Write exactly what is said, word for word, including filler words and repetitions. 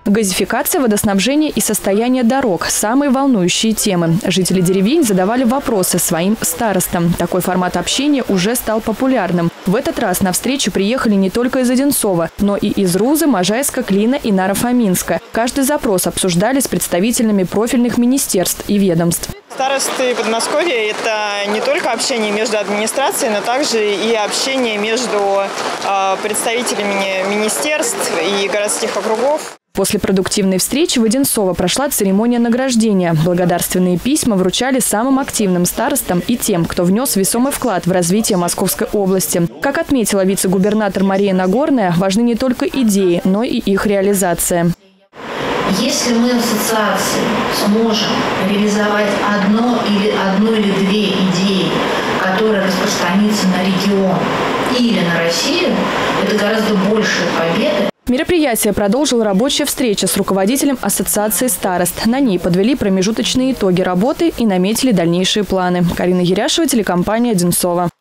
Газификация, водоснабжение и состояние дорог – самые волнующие темы. Жители деревень задавали вопросы своим старостам. Такой формат общения уже стал популярным. В этот раз на встречу приехали не только из Одинцова, но и из Рузы, Можайска, Клина и Наро-Фоминска. Каждый запрос обсуждали с представителями профильных министерств и ведомств. Старосты Подмосковья – это не только общение между администрацией, но также и общение между представителями министерств и городских округов. После продуктивной встречи в Одинцово прошла церемония награждения. Благодарственные письма вручали самым активным старостам и тем, кто внес весомый вклад в развитие Московской области. Как отметила вице-губернатор Мария Нагорная, важны не только идеи, но и их реализация. Если мы в ассоциации сможем реализовать одно или, одну или две идеи, которые распространятся на регион или на Россию, это гораздо большая победа. Мероприятие продолжила рабочая встреча с руководителем Ассоциации старост. На ней подвели промежуточные итоги работы и наметили дальнейшие планы. Карина Еряшева, телекомпания «Одинцово».